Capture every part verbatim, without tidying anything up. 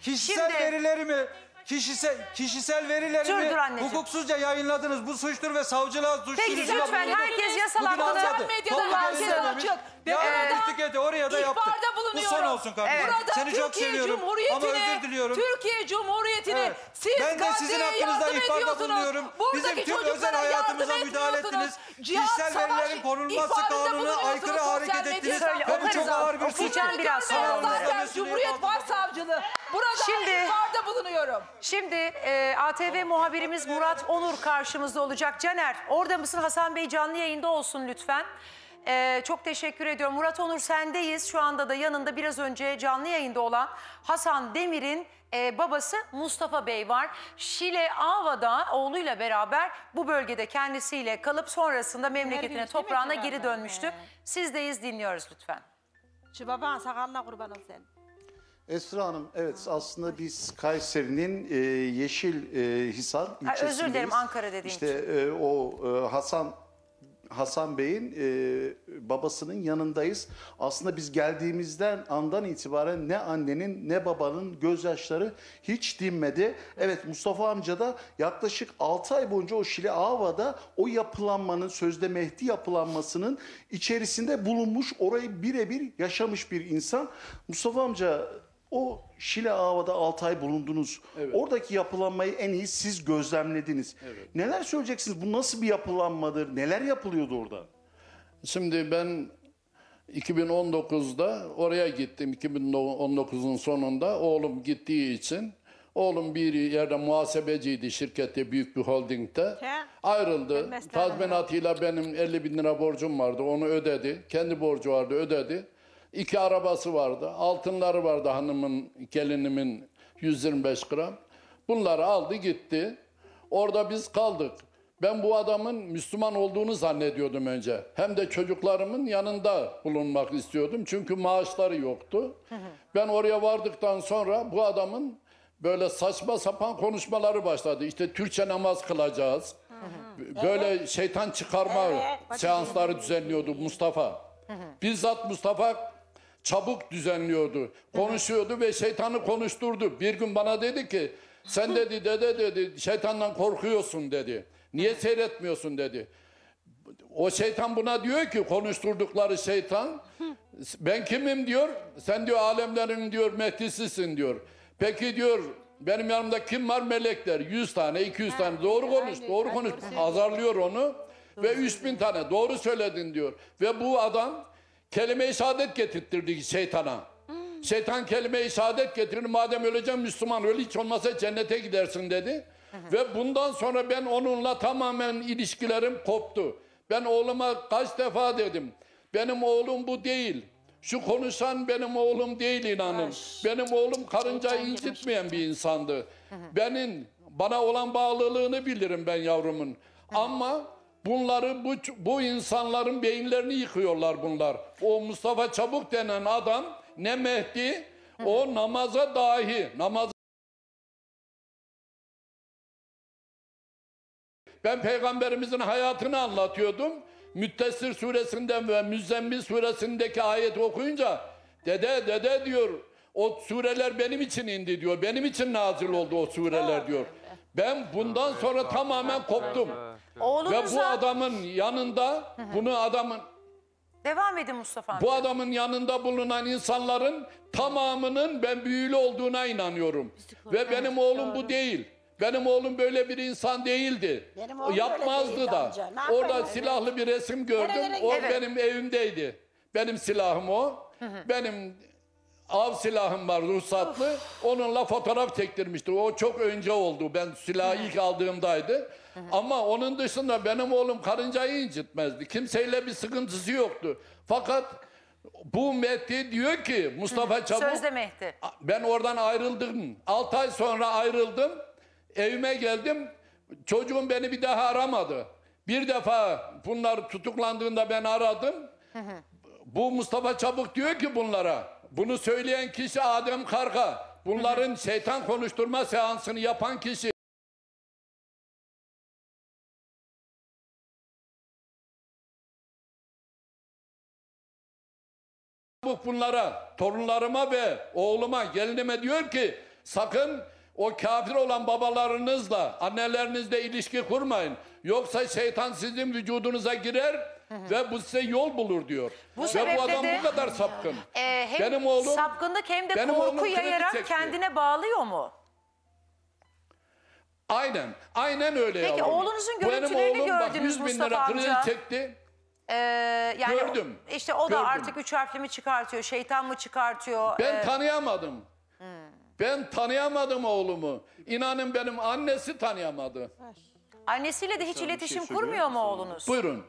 Kişisel Şimdi... verilerimi Kişisel, kişisel verilerimi hukuksuzca yayınladınız. Bu suçtur ve savcılığa suçtur. Peki lütfen herkes yasal hakkını herkes açık. Yarın oraya da yaptık. Bu son olsun kardeşim. Evet. Seni Türkiye çok seviyorum ama özür diliyorum. Türkiye Cumhuriyeti'ni evet. siz ben de sizin hakkınızda ihbarda bulunuyorum. Bizim tüm özel hayatımıza müdahale ettiniz. Kişisel verilerin korunması kanununa aykırı hareket ettiniz. Ve bu çok ağır bir suç. Okuyacağım biraz sonra onları. Cumhuriyet Başsavcılığı. Burada Şimdi, ihbarda bulunuyorum. Şimdi e, A T V muhabirimiz Murat Onur karşımızda olacak. Caner, orada mısın? Hasan Bey canlı yayında olsun lütfen. Ee, çok teşekkür ediyorum. Murat Onur sendeyiz. Şu anda da yanında biraz önce canlı yayında olan Hasan Demir'in e, babası Mustafa Bey var. Şile Ava'da oğluyla beraber bu bölgede kendisiyle kalıp sonrasında memleketine, toprağına geri dönmüştü. Sizdeyiz, dinliyoruz lütfen. Şu baban sakalına kurban ol sen. Esra Hanım, evet aslında biz Kayseri'nin e, Yeşilhisar e, ilçesindeyiz. Özür dilerim Ankara dediğim işte, için. İşte e, o e, Hasan Hasan Bey'in e, babasının yanındayız. Aslında biz geldiğimizden andan itibaren ne annenin ne babanın gözyaşları hiç dinmedi. Evet, Mustafa amca da yaklaşık altı ay boyunca o Şile Ava'da o yapılanmanın, sözde Mehdi yapılanmasının içerisinde bulunmuş, orayı birebir yaşamış bir insan. Mustafa amca, o Şile Ava'da altı ay bulundunuz. Evet. Oradaki yapılanmayı en iyi siz gözlemlediniz. Evet. Neler söyleyeceksiniz? Bu nasıl bir yapılanmadır? Neler yapılıyordu orada? Şimdi ben iki bin on dokuzda oraya gittim. iki bin on dokuzun sonunda oğlum gittiği için. Oğlum bir yerde muhasebeciydi, şirkette, büyük bir holdingde. Ayrıldı. Tazminatıyla benim elli bin lira borcum vardı. Onu ödedi. Kendi borcu vardı, ödedi. İki arabası vardı, altınları vardı hanımın, gelinimin yüz yirmi beş gram. Bunları aldı gitti. Orada biz kaldık. Ben bu adamın Müslüman olduğunu zannediyordum önce. Hem de çocuklarımın yanında bulunmak istiyordum. Çünkü maaşları yoktu. Ben oraya vardıktan sonra bu adamın böyle saçma sapan konuşmaları başladı. İşte Türkçe namaz kılacağız. Böyle şeytan çıkarma seansları düzenliyordu Mustafa. Bizzat Mustafa çabuk düzenliyordu, konuşuyordu ve şeytanı konuşturdu. Bir gün bana dedi ki, sen dedi dede dedi şeytandan korkuyorsun dedi. Niye seyretmiyorsun dedi. O şeytan buna diyor ki, konuşturdukları şeytan, ben kimim diyor, sen diyor alemlerin diyor Mehdisisin diyor. Peki diyor, benim yanımda kim var? Melekler. Yüz tane, iki yüz tane. Doğru konuş, doğru konuş. Azarlıyor onu ve üç bin tane. Doğru söyledin diyor. Ve bu adam kelime-i şehadet getirttirdi şeytana. Hmm. Şeytan kelime-i şehadet getirir. Madem öleceğim Müslüman öl, hiç olmazsa cennete gidersin dedi. Hı hı. Ve bundan sonra ben onunla tamamen ilişkilerim koptu. Ben oğluma kaç defa dedim. Benim oğlum bu değil. Şu konuşan benim oğlum değil inanın. Aş. Benim oğlum karıncayı incitmeyen bir insandı. Hı hı. Benim bana olan bağlılığını bilirim ben yavrumun. Hı hı. Ama bunları, bu, bu insanların beyinlerini yıkıyorlar bunlar. O Mustafa Çabuk denen adam ne Mehdi, o namaza dahi, namaz. Ben Peygamberimizin hayatını anlatıyordum. Müddessir suresinden ve Müzzemmil suresindeki ayeti okuyunca, dede dede diyor, o sureler benim için indi diyor, benim için nazil oldu o sureler diyor. Ben bundan sonra tamamen koptum. Oğlunuza... Ve bu adamın yanında, bunu adamın... Devam edin Mustafa amca. Bu adamın yanında bulunan insanların tamamının ben büyülü olduğuna inanıyorum. Ve benim oğlum bu değil. Benim oğlum böyle bir insan değildi. Yapmazdı da. Orada silahlı bir resim gördüm. O evet. Benim evimdeydi. Benim silahım o. Hı hı. Benim av silahım var ruhsatlı. Onunla fotoğraf çektirmişti. O çok önce oldu. Ben silahı ilk aldığımdaydı. Hı hı. Ama onun dışında benim oğlum karıncayı incitmezdi. Kimseyle bir sıkıntısı yoktu. Fakat bu Mehdi diyor ki Mustafa hı. Çabuk. Sözde Mehdi. Ben oradan ayrıldım. altı ay sonra ayrıldım. Evime geldim. Çocuğum beni bir daha aramadı. Bir defa bunlar tutuklandığında ben aradım. Hı hı. Bu Mustafa Çabuk diyor ki bunlara, bunu söyleyen kişi Adem Karga. Bunların hı hı. şeytan konuşturma seansını yapan kişi. Bunlara, torunlarıma ve oğluma, gelinime diyor ki Sakın o kafir olan babalarınızla, annelerinizle ilişki kurmayın. Yoksa şeytan sizin vücudunuza girer ve bu size yol bulur diyor. Bu ve sebeple bu adam de, bu kadar sapkın. e, hem benim oğlum, sapkınlık hem de benim oğlum korku kredi yayarak çekti. kendine bağlıyor mu? Aynen, aynen öyle Peki, yavrum. oğlunuzun Bu benim görüntülerini oğlum bak gördünüz yüz bin Mustafa lira kredi amca. çekti. Ee, yani Gördüm, işte o da gördüm. artık üç harfli mi çıkartıyor, şeytan mı çıkartıyor? Ben Ee, tanıyamadım. Ben tanıyamadım oğlumu. İnanın benim annesi tanıyamadı. annesiyle de hiç Sen bir iletişim şey söylüyor kurmuyor mu musun? oğlunuz? Buyurun.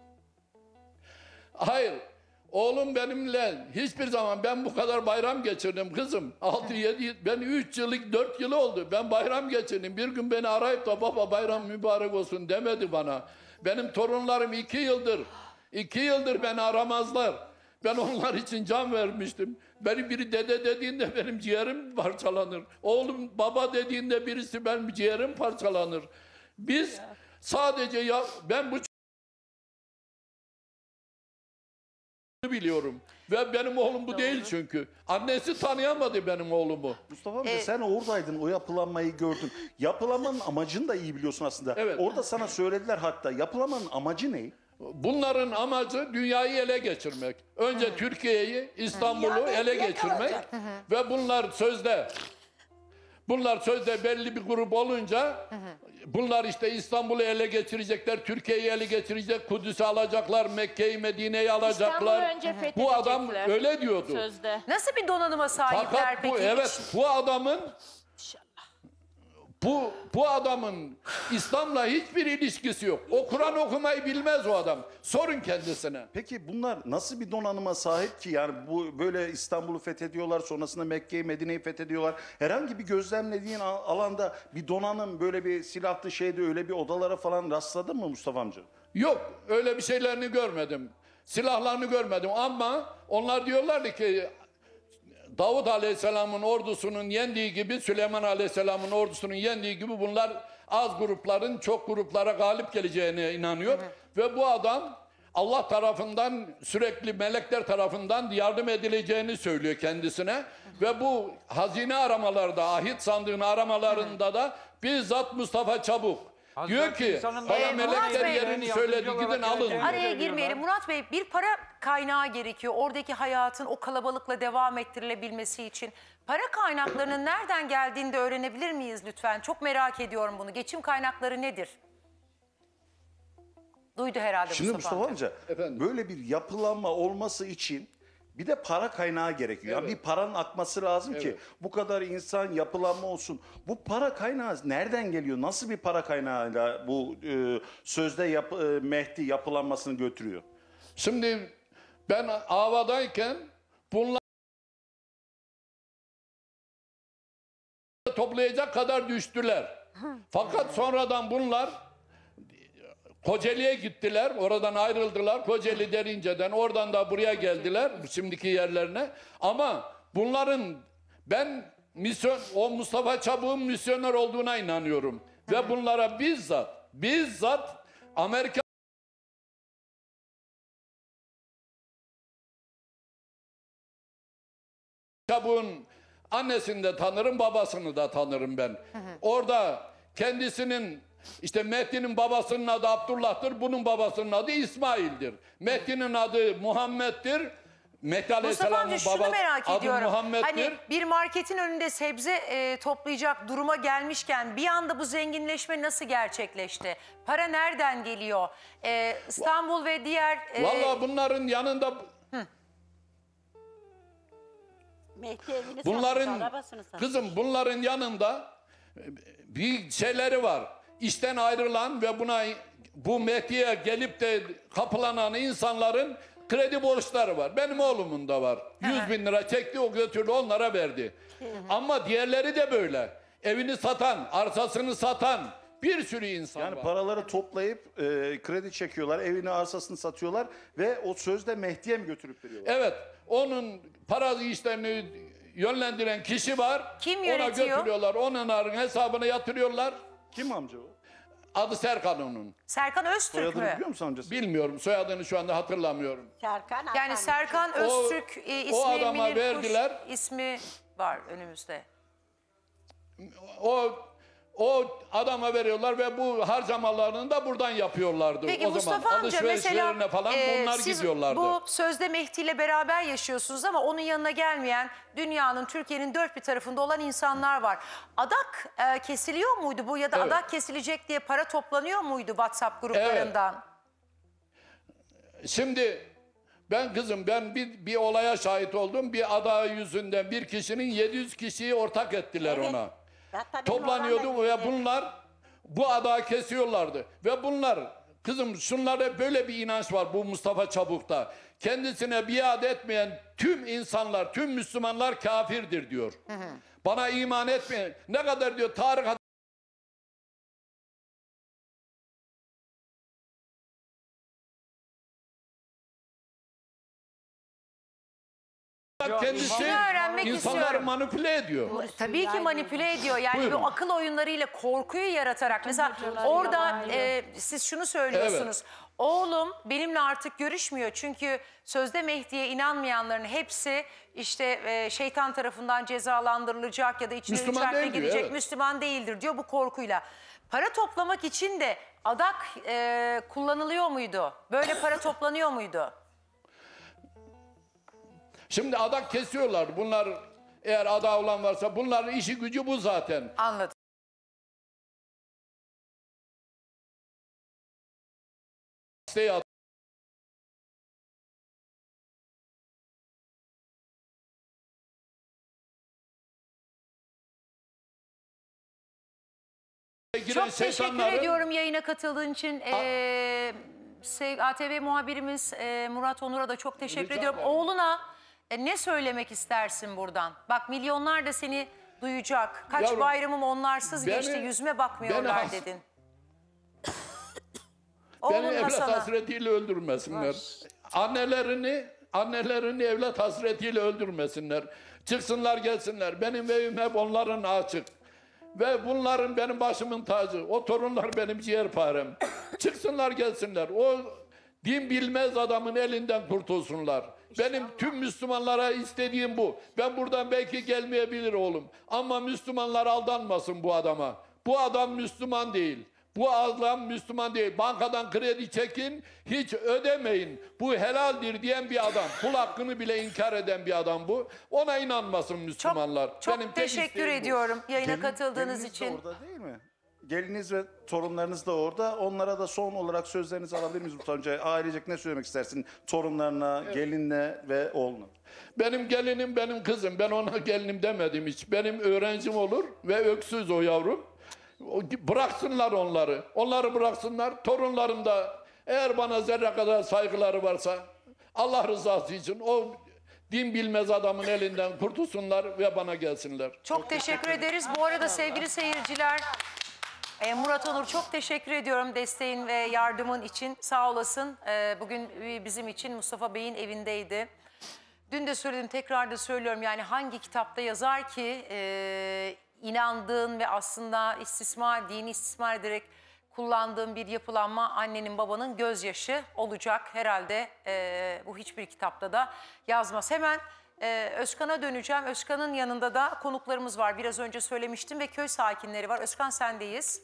Hayır. Oğlum benimle hiçbir zaman ben bu kadar bayram geçirdim kızım. altı yedi ben üç yıllık dört yıl oldu. Ben bayram geçirdim. Bir gün beni arayıp da baba bayram mübarek olsun demedi bana. Benim torunlarım iki yıldır. iki yıldır beni aramazlar. Ben onlar için can vermiştim. Beni biri dede dediğinde benim ciğerim parçalanır. Oğlum baba dediğinde birisi benim ciğerim parçalanır. Biz sadece ya ben bu biliyorum. Ve benim oğlum bu değil çünkü. Annesi tanıyamadı benim oğlumu. Mustafa amca Ee, sen oradaydın, o yapılanmayı gördün. Yapılanmanın amacını da iyi biliyorsun aslında. Evet. Orada sana söylediler hatta. Yapılanmanın amacı ne? Bunların amacı dünyayı ele geçirmek. Önce Türkiye'yi, İstanbul'u ele geçirmek. Ve bunlar sözde bunlar sözde belli bir grup olunca bunlar işte İstanbul'u ele geçirecekler, Türkiye'yi ele geçirecek, Kudüs'ü alacaklar, Mekke'yi, Medine'yi alacaklar. İstanbul'u önce fethedecekler. Bu adam öyle diyordu. Sözde. Nasıl bir donanıma sahipler Fakat peki? bu evet bu adamın bu bu adamın İslam'la hiçbir ilişkisi yok. O Kur'an okumayı bilmez o adam. Sorun kendisine. Peki bunlar nasıl bir donanıma sahip ki? Yani bu böyle İstanbul'u fethediyorlar, sonrasında Mekke'yi, Medine'yi fethediyorlar. Herhangi bir gözlemlediğin al- alanda bir donanım, böyle bir silahlı şeyde öyle bir odalara falan rastladın mı Mustafa amca? Yok öyle bir şeylerini görmedim. Silahlarını görmedim ama onlar diyorlardı ki Davut Aleyhisselam'ın ordusunun yendiği gibi Süleyman Aleyhisselam'ın ordusunun yendiği gibi bunlar az grupların çok gruplara galip geleceğine inanıyor. Ve bu adam Allah tarafından sürekli melekler tarafından yardım edileceğini söylüyor kendisine. Ve bu hazine aramalarda, ahit sandığını aramalarında da bizzat Mustafa Çabuk diyor ki insanın bana Ee, Murat melekler Bey- yerini söyledi gidin alın diyor. Araya girmeyelim. Murat Bey, bir para kaynağı gerekiyor. Oradaki hayatın o kalabalıkla devam ettirilebilmesi için. Para kaynaklarının nereden geldiğini de öğrenebilir miyiz lütfen? Çok merak ediyorum bunu. Geçim kaynakları nedir? Duydu herhalde Şimdi Mustafa, Mustafa amca. amca, Efendim? böyle bir yapılanma olması için bir de para kaynağı gerekiyor. Yani Evet. bir paranın akması lazım ki Evet. bu kadar insan yapılanma olsun. Bu para kaynağı nereden geliyor? Nasıl bir para kaynağıyla bu e, sözde yap, e, Mehdi yapılanmasını götürüyor? Şimdi ben Ava'dayken bunlar toplayacak kadar düştüler. Fakat sonradan bunlar Kocaeli'ye gittiler. Oradan ayrıldılar. Kocaeli Derince'den oradan da buraya geldiler. Şimdiki yerlerine. Ama bunların ben misyon o Mustafa Çabuk'un misyoner olduğuna inanıyorum. Ve bunlara bizzat bizzat Amerika Çabuk'un annesini de tanırım, babasını da tanırım ben. Orada kendisinin işte Mehdi'nin babasının adı Abdullah'tır, bunun babasının adı İsmail'dir. Mehdi'nin adı Muhammed'dir. Mehdi Mustafa Aleyhisselam'ın amca şunu babası merak adı ediyorum. Muhammed'dir. Hani bir marketin önünde sebze e, toplayacak duruma gelmişken bir anda bu zenginleşme nasıl gerçekleşti? Para nereden geliyor? E, İstanbul ve diğer... e, Vallahi bunların yanında Mehdi evini satmış, bunların arabasını satmış. kızım bunların yanında bir şeyleri var. İşten ayrılan ve buna bu Mehdi'ye gelip de kapılanan insanların kredi borçları var. Benim oğlumun da var. yüz bin lira çekti, o götürdü, onlara verdi. Ama diğerleri de böyle. Evini satan, arsasını satan bir sürü insan Yani var. paraları toplayıp e, kredi çekiyorlar, evini arsasını satıyorlar ve o sözde Mehdi'ye mi götürüp veriyorlar? Evet, onun para işlerini yönlendiren kişi var. Kim Ona yönetiyor? götürüyorlar, onların hesabına yatırıyorlar. Kim amca o? Adı Serkan onun. Serkan Öztürk Soyadını mü? biliyor musun amcası? Bilmiyorum, soyadını şu anda hatırlamıyorum. Serkan Yani Hasan. Serkan Öztürk e, ismi o adama Münir Kuş verdiler. ismi var önümüzde. o o adama veriyorlar ve bu harcamalarını da buradan yapıyorlardı. Peki o Mustafa zaman amca mesela alışverişlerine falan e, bunlar siz gidiyorlardı. bu sözde Mehdi ile beraber yaşıyorsunuz ama onun yanına gelmeyen dünyanın, Türkiye'nin dört bir tarafında olan insanlar var. Adak e, kesiliyor muydu bu ya da Evet. adak kesilecek diye para toplanıyor muydu WhatsApp gruplarından? Şimdi ben kızım ben bir, bir olaya şahit oldum. Bir ada yüzünden bir kişinin yedi yüz kişiyi ortak ettiler Evet. ona. Ben tabii Toplanıyordu oradan da ve gittim. bunlar bu adağı kesiyorlardı. Ve bunlar kızım şunlara böyle bir inanç var bu Mustafa Çabuk'ta. Kendisine biat etmeyen tüm insanlar, tüm Müslümanlar kafirdir diyor. Hı hı. Bana iman etmeyen ne kadar diyor Tarık kendisi Şunu öğrenmek insanları istiyorum. manipüle ediyor. Tabii ki manipüle ediyor. Yani Buyurun. bu akıl oyunlarıyla korkuyu yaratarak. Mesela orada e, siz şunu söylüyorsunuz. Oğlum benimle artık görüşmüyor. Çünkü sözde Mehdi'ye inanmayanların hepsi işte e, şeytan tarafından cezalandırılacak ya da içine Müslüman üç harfle değil diyor, girecek. evet. Müslüman değildir diyor bu korkuyla. Para toplamak için de adak e, kullanılıyor muydu? Böyle para toplanıyor muydu? Şimdi adak kesiyorlar. Bunlar eğer ada olan varsa bunların işi gücü bu zaten. Anladım. İsteği at- giren Çok teşekkür şeytanların- ediyorum yayına katıldığın için. Ee, sev- A T V muhabirimiz e, Murat Onur'a da çok teşekkür Rica ediyorum. ederim. Oğluna e, ne söylemek istersin buradan? Bak milyonlar da seni duyacak. Kaç Yavrum, bayramım onlarsız beni- geçti. Yüzüme bakmıyorlar beni has- dedin. Beni Oğlunla evlat sana. hasretiyle öldürmesinler. Annelerini, annelerini evlat hasretiyle öldürmesinler. Çıksınlar gelsinler. Benim evim hep onların açık. Ve bunların benim başımın tacı. O torunlar benim ciğerparem. Çıksınlar gelsinler. O din bilmez adamın elinden kurtulsunlar. Benim tüm Müslümanlara istediğim bu. Ben buradan belki gelmeyebilir oğlum. Ama Müslümanlar aldanmasın bu adama. Bu adam Müslüman değil. Bu adam Müslüman değil. Bankadan kredi çekin, hiç ödemeyin. Bu helaldir diyen bir adam. Kul hakkını bile inkar eden bir adam bu. Ona inanmasın Müslümanlar. Çok, çok Benim tek teşekkür isteğim bu. ediyorum yayına Gelin- katıldığınız geliniz de için. orada değil mi? Geliniz ve torunlarınız da orada. Onlara da son olarak sözlerinizi alabilir miyiz Mustafa amca? Ailecek ne söylemek istersin? Torunlarına, gelinle ve oğluna. Benim gelinim benim kızım. Ben ona gelinim demedim hiç. Benim öğrencim olur ve öksüz o yavrum. O- Bıraksınlar onları. Onları bıraksınlar. Torunlarım da eğer bana zerre kadar saygıları varsa Allah rızası için o din bilmez adamın elinden kurtulsunlar ve bana gelsinler. Çok teşekkür ederiz. Bu arada sevgili seyirciler, e, Murat Onur çok teşekkür ediyorum desteğin ve yardımın için. Sağ olasın. E, bugün e, bizim için Mustafa Bey'in evindeydi. Dün de söyledim, tekrar da söylüyorum. Yani hangi kitapta yazar ki e, inandığın ve aslında istismar, dini istismar ederek kullandığın bir yapılanma annenin babanın gözyaşı olacak. Herhalde e, bu hiçbir kitapta da yazmaz. Hemen e, Özkan'a döneceğim. Özkan'ın yanında da konuklarımız var. Biraz önce söylemiştim ve köy sakinleri var. Özkan sendeyiz.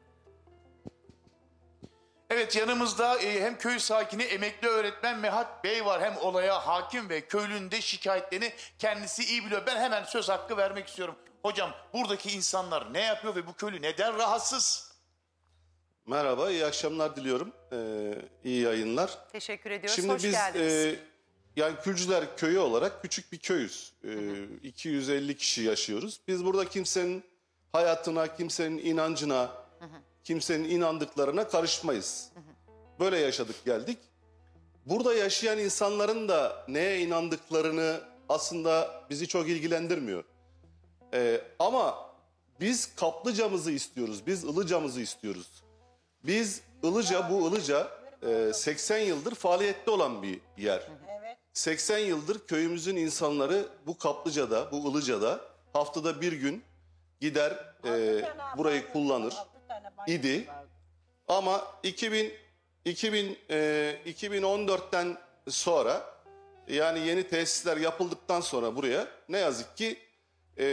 Evet, yanımızda e, hem köy sakini emekli öğretmen Mehat Bey var. Hem olaya hakim ve köylünün de şikayetlerini kendisi iyi biliyor. Ben hemen söz hakkı vermek istiyorum. Hocam, buradaki insanlar ne yapıyor ve bu köylü neden rahatsız? Merhaba, iyi akşamlar diliyorum. Ee, iyi yayınlar. Teşekkür ediyoruz. Şimdi Hoş biz geldiniz. e, yani Külcüler Köyü olarak küçük bir köyüz. Ee, iki yüz elli kişi yaşıyoruz. Biz burada kimsenin hayatına, kimsenin inancına, kimsenin inandıklarına karışmayız. Böyle yaşadık geldik. Burada yaşayan insanların da neye inandıklarını aslında bizi çok ilgilendirmiyor. Ee, ama biz kaplıcamızı istiyoruz, biz ılıcamızı istiyoruz. Biz Ilıca, bu Ilıca e, seksen yıldır faaliyette olan bir yer. seksen yıldır köyümüzün insanları bu kaplıcada, bu Ilıca'da haftada bir gün gider e, burayı kullanır idi. Ama iki bin, iki bin, e, iki bin on dörtten sonra yani yeni tesisler yapıldıktan sonra buraya ne yazık ki e,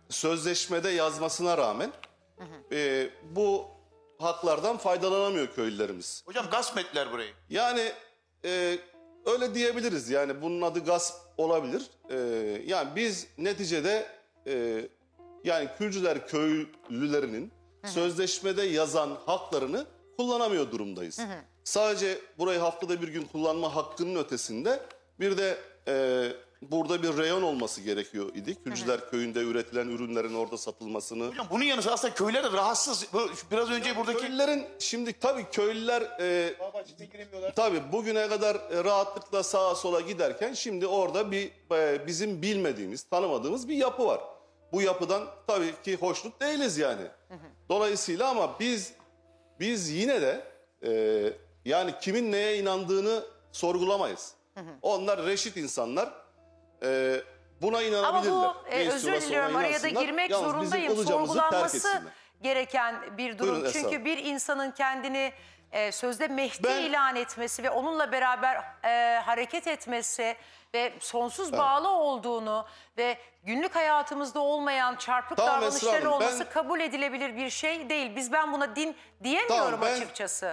sözleşmede yazmasına rağmen e, bu haklardan faydalanamıyor köylülerimiz. Hocam gasp ettiler burayı. Yani e, öyle diyebiliriz. Yani bunun adı gasp olabilir. E, yani biz neticede e, yani Kürcüler köylülerinin sözleşmede yazan haklarını kullanamıyor durumdayız. Hı hı. Sadece burayı haftada bir gün kullanma hakkının ötesinde bir de e, burada bir reyon olması gerekiyor idi. Kürcüler hı hı. köyünde üretilen ürünlerin orada satılmasını. Hocam bunun yanı sıra aslında köyler de rahatsız. Biraz önce buradaki... Köylülerin şimdi tabii köylüler e, tabii bugüne kadar rahatlıkla sağa sola giderken şimdi orada bir e, bizim bilmediğimiz, tanımadığımız bir yapı var. Bu yapıdan tabii ki hoşnut değiliz yani. Hı hı. Dolayısıyla ama biz biz yine de e, yani kimin neye inandığını sorgulamayız. Hı hı. Onlar reşit insanlar. E, buna inanabilirler. Ama bu e, özür diliyorum araya da girmek Yalnız zorundayım. Sorgulanması gereken bir durum. Buyurun, çünkü Esra. Bir insanın kendini e, sözde Mehdi ben, ilan etmesi ve onunla beraber e, hareket etmesi ve sonsuz evet. bağlı olduğunu ve günlük hayatımızda olmayan çarpık tamam, davranışları olması ben, kabul edilebilir bir şey değil. Biz ben buna din diyemiyorum tamam, ben, açıkçası.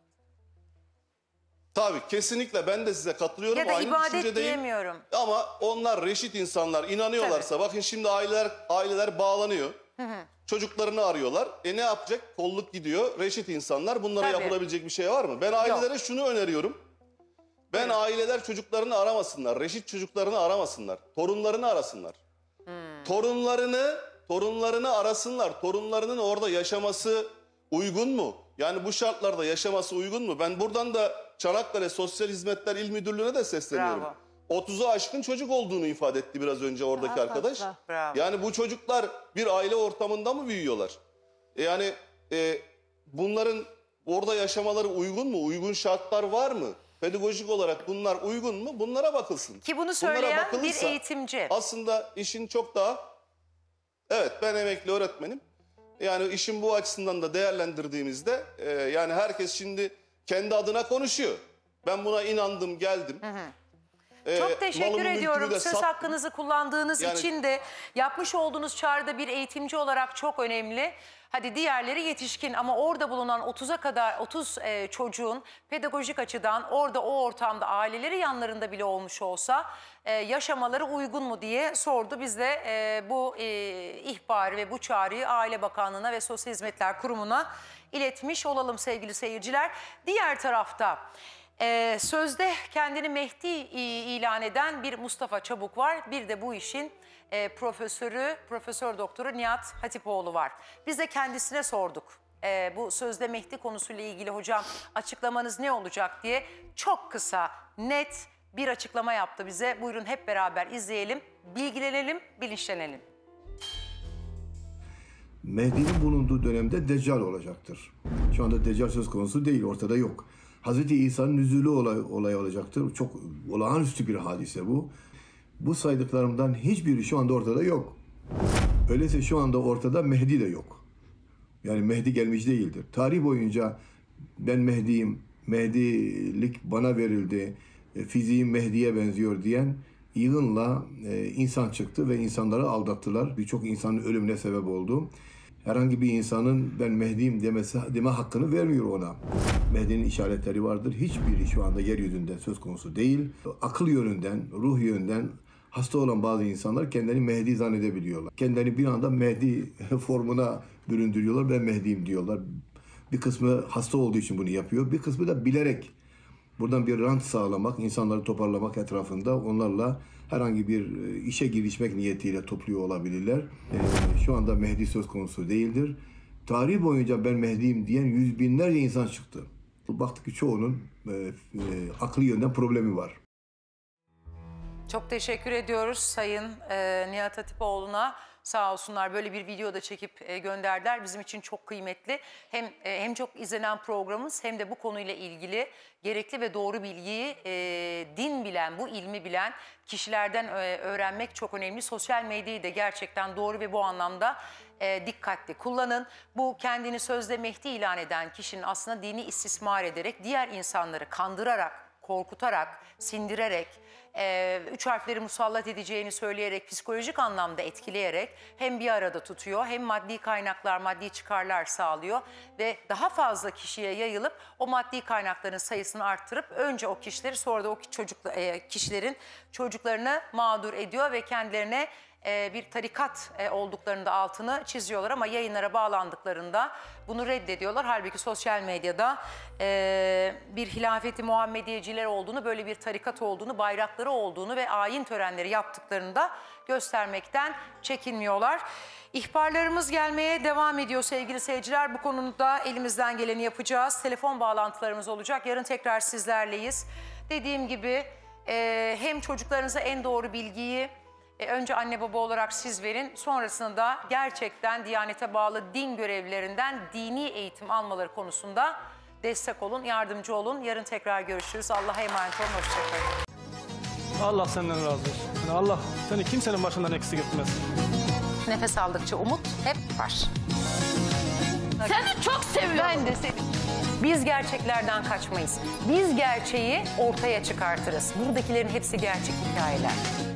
Tabii kesinlikle ben de size katılıyorum. Ya da aynı ibadet diyemiyorum. Ama onlar reşit insanlar, inanıyorlarsa tabii. Bakın şimdi aileler aileler bağlanıyor. Hı hı. Çocuklarını arıyorlar. E ne yapacak? Kolluk gidiyor. Reşit insanlar. Bunlara tabii. yapılabilecek bir şey var mı? Ben ailelere Yok. şunu öneriyorum. Ben evet. aileler çocuklarını aramasınlar. Reşit çocuklarını aramasınlar. Torunlarını arasınlar. Hmm. Torunlarını, torunlarını arasınlar. Torunlarının orada yaşaması uygun mu? Yani bu şartlarda yaşaması uygun mu? Ben buradan da Çanakkale Sosyal Hizmetler İl Müdürlüğü'ne de sesleniyorum. Bravo. otuzu aşkın çocuk olduğunu ifade etti biraz önce oradaki Bravo. arkadaş. Bravo. Yani bu çocuklar bir aile ortamında mı büyüyorlar? Yani e, bunların orada yaşamaları uygun mu? Uygun şartlar var mı? Pedagojik olarak bunlar uygun mu? Bunlara bakılsın. Ki bunu söyleyen bir eğitimci. Aslında işin çok daha... Evet, ben emekli öğretmenim. Yani işin bu açısından da değerlendirdiğimizde e, yani herkes şimdi kendi adına konuşuyor. Ben buna inandım, geldim. Hı hı. Ee, Çok teşekkür ediyorum söz sattım. hakkınızı kullandığınız yani... için de yapmış olduğunuz çağrıda bir eğitimci olarak çok önemli. Hadi diğerleri yetişkin ama orada bulunan otuza kadar otuz e, çocuğun pedagojik açıdan orada o ortamda aileleri yanlarında bile olmuş olsa e, yaşamaları uygun mu diye sordu. Biz de e, bu e, ihbarı ve bu çağrıyı Aile Bakanlığı'na ve Sosyal Hizmetler Kurumu'na iletmiş olalım sevgili seyirciler. Diğer tarafta e, sözde kendini Mehdi ilan eden bir Mustafa Çabuk var. Bir de bu işin E, profesörü, Profesör Doktoru Nihat Hatipoğlu var. Biz de kendisine sorduk. E, bu sözde Mehdi konusuyla ilgili hocam açıklamanız ne olacak diye çok kısa, net bir açıklama yaptı bize. Buyurun hep beraber izleyelim, bilgilenelim, bilinçlenelim. Mehdi'nin bulunduğu dönemde Deccal olacaktır. Şu anda Deccal söz konusu değil, ortada yok. Hazreti İsa'nın nüzulü olay, olay olacaktır. Çok olağanüstü bir hadise bu. Bu saydıklarımdan hiçbiri şu anda ortada yok. Öyleyse şu anda ortada Mehdi de yok. Yani Mehdi gelmiş değildir. Tarih boyunca ben Mehdi'yim, Mehdi'lik bana verildi, fiziğim Mehdi'ye benziyor diyen yığınla e, insan çıktı ve insanları aldattılar. Birçok insanın ölümüne sebep oldu. Herhangi bir insanın ben Mehdi'yim demesi, deme hakkını vermiyor ona. Mehdi'nin işaretleri vardır. Hiçbiri şu anda yeryüzünde söz konusu değil. Akıl yönünden, ruh yönünden hasta olan bazı insanlar kendini Mehdi zannedebiliyorlar. Kendini bir anda Mehdi formuna büründürüyorlar. Ben Mehdi'yim diyorlar. Bir kısmı hasta olduğu için bunu yapıyor. Bir kısmı da bilerek buradan bir rant sağlamak, insanları toparlamak etrafında onlarla herhangi bir işe girişmek niyetiyle topluyor olabilirler. Ee, şu anda Mehdi söz konusu değildir. Tarih boyunca ben Mehdi'yim diyen yüz binlerce insan çıktı. Baktık ki çoğunun e, e, akli yönden problemi var. Çok teşekkür ediyoruz Sayın e, Nihat Hatipoğlu'na. Sağ olsunlar böyle bir video da çekip e, gönderdiler. Bizim için çok kıymetli. Hem e, hem çok izlenen programımız hem de bu konuyla ilgili gerekli ve doğru bilgiyi e, din bilen, bu ilmi bilen kişilerden e, öğrenmek çok önemli. Sosyal medyayı da gerçekten doğru ve bu anlamda e, dikkatli kullanın. Bu kendini sözde Mehdi ilan eden kişinin aslında dini istismar ederek, diğer insanları kandırarak korkutarak, sindirerek, e, üç harfleri musallat edeceğini söyleyerek, psikolojik anlamda etkileyerek hem bir arada tutuyor, hem maddi kaynaklar, maddi çıkarlar sağlıyor ve daha fazla kişiye yayılıp o maddi kaynakların sayısını arttırıp önce o kişileri, sonra da o çocuk, e, kişilerin çocuklarını mağdur ediyor ve kendilerine e, bir tarikat e, olduklarını da altını çiziyorlar ama yayınlara bağlandıklarında bunu reddediyorlar. Halbuki sosyal medyada e, bir hilafeti Muhammediyeciler olduğunu, böyle bir tarikat olduğunu, bayrakları olduğunu ve ayin törenleri yaptıklarını da göstermekten çekinmiyorlar. İhbarlarımız gelmeye devam ediyor sevgili seyirciler. Bu konuda elimizden geleni yapacağız. Telefon bağlantılarımız olacak. Yarın tekrar sizlerleyiz. Dediğim gibi e, hem çocuklarınıza en doğru bilgiyi e, önce anne baba olarak siz verin. Sonrasında gerçekten Diyanete bağlı din görevlilerinden dini eğitim almaları konusunda destek olun, yardımcı olun. Yarın tekrar görüşürüz. Allah'a emanet olun. Hoşçakalın. Allah senden razı olsun. Yani Allah seni kimsenin başından eksik etmez. Nefes aldıkça umut hep var. Seni çok seviyorum. Ben de seni. Biz gerçeklerden kaçmayız. Biz gerçeği ortaya çıkartırız. Buradakilerin hepsi gerçek hikayeler.